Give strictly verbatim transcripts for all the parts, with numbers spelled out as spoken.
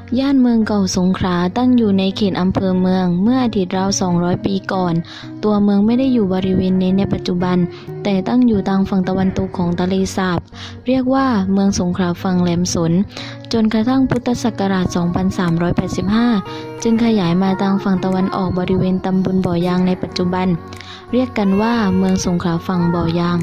ย่านเมืองเก่าสงขลาตั้งอยู่ในเขตอำเภอเมืองเมื่ออดีตราวสองร้อยปีก่อนตัวเมืองไม่ได้อยู่บริเวณนี้ในปัจจุบันแต่ตั้งอยู่ทางฝั่งตะวันตกของทะเลสาบเรียกว่าเมืองสงขลาฝั่งแหลมสนจนกระทั่งพุทธศักราชสองพันสามร้อยแปดสิบห้าจึงขยายมาทางฝั่งตะวันออกบริเวณตำบลบ่อยางในปัจจุบันเรียกกันว่าเมืองสงขลาฝั่งบ่อยาง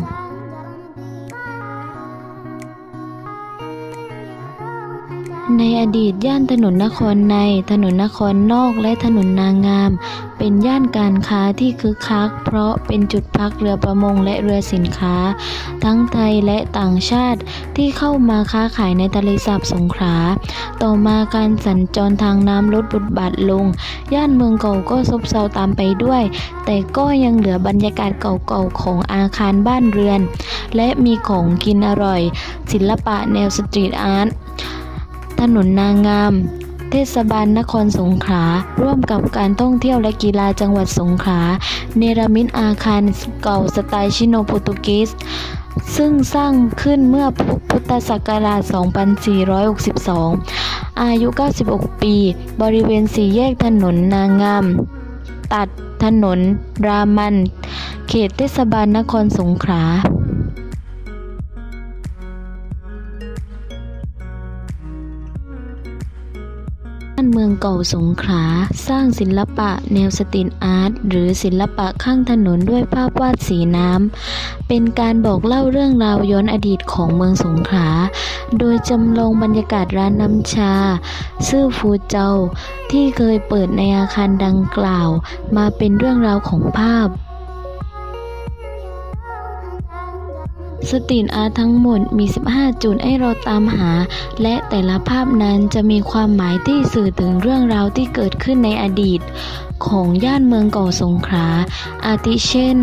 ในอดีตย่านถนนนครในถนนนครนอกและถนนนางามเป็นย่านการค้าที่คึกคักเพราะเป็นจุดพักเรือประมงและเรือสินค้าทั้งไทยและต่างชาติที่เข้ามาค้าขายในทะเลสาบสงขลาต่อมาการสัญจรทางน้ำลดบทบาทลงย่านเมืองเก่าก็ซบเซาตามไปด้วยแต่ก็ยังเหลือบรรยากาศเก่าๆของอาคารบ้านเรือนและมีของกินอร่อยศิลปะแนวสตรีทอาร์ตถนนนางามเทศบาลนครสงขลาร่วมกับการท่องเที่ยวและกีฬาจังหวัดสงขลาเนรมิตอาคารเก่าสไตล์ชิโนโปรตุเกสซึ่งสร้างขึ้นเมื่อพุทธศักราชสองพันสี่ร้อยหกสิบสองอายุเก้าสิบหกปีบริเวณสี่แยกถนนนางามตัดถนนรามันเขตเทศบาลนครสงขลาย่านเมืองเก่าสงขลาสร้างศิลปะแนวสตรีทอาร์ตหรือศิลปะข้างถนนด้วยภาพวาดสีน้ำเป็นการบอกเล่าเรื่องราวย้อนอดีตของเมืองสงขลาโดยจำลองบรรยากาศร้านน้ำชาซื่อฟูเจ้าที่เคยเปิดในอาคารดังกล่าวมาเป็นเรื่องราวของภาพสตรีทอาร์ตทั้งหมดมีสิบห้าจุดให้เราตามหาและแต่ละภาพนั้นจะมีความหมายที่สื่อถึงเรื่องราวที่เกิดขึ้นในอดีตของย่านเมืองเก่าสงขลาอาทิเช่น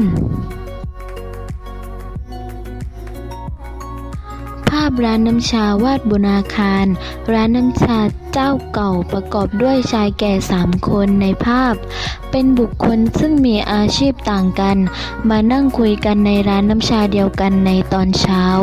ภาพร้านน้ำชาวาดบนอาคารร้านน้ำชาเจ้าเก่าประกอบด้วยชายแก่สามคนในภาพเป็นบุคคลซึ่งมีอาชีพต่างกันมานั่งคุยกันในร้านน้ำชาเดียวกันในตอนเช้า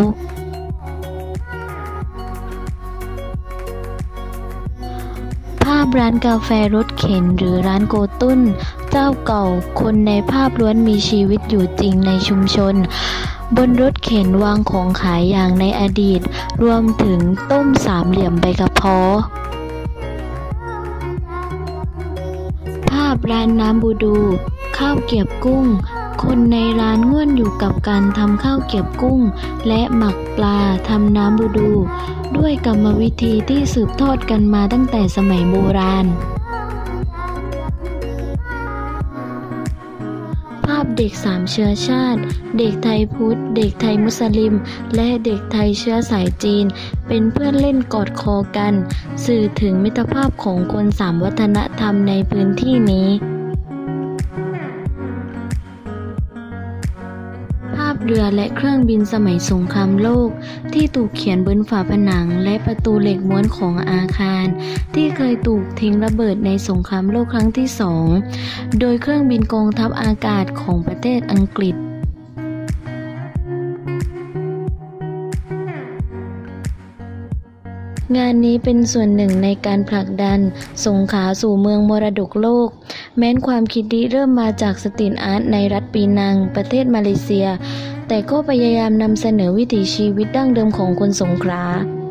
ภาพร้านกาแฟรถเข็นหรือร้านโกตุ้นเจ้าเก่าคนในภาพล้วนมีชีวิตอยู่จริงในชุมชนบนรถเข็นวางของขายอย่างในอดีตรวมถึงต้มสามเหลี่ยมใบกระเพาะภาพร้านน้ำบูดูข้าวเกรียบกุ้งคนในร้านง่วนอยู่กับการทำข้าวเกรียบกุ้งและหมักปลาทำน้ำบูดูด้วยกรรมวิธีที่สืบทอดกันมาตั้งแต่สมัยโบราณภาพเด็กสามเชื้อชาติเด็กไทยพุทธเด็กไทยมุสลิมและเด็กไทยเชื้อสายจีนเป็นเพื่อนเล่นกอดคอกันสื่อถึงมิตรภาพของคนสามวัฒนธรรมในพื้นที่นี้ภาพเรือและเครื่องบินสมัยสงครามโลกที่ถูกเขียนบนฝาผนังและประตูเหล็กม้วนของอาคารที่เคยถูกทิ้งระเบิดในสงครามโลกครั้งที่สองโดยเครื่องบินกองทัพอากาศของประเทศอังกฤษงานนี้เป็นส่วนหนึ่งในการผลักดันสงขลาสู่เมืองมรดกโลกแม้นความคิดนี้เริ่มมาจากสตรีทอาร์ตในรัฐปีนังประเทศมาเลเซียแต่ก็พยายามนำเสนอวิถีชีวิตดั้งเดิมของคนสงขลา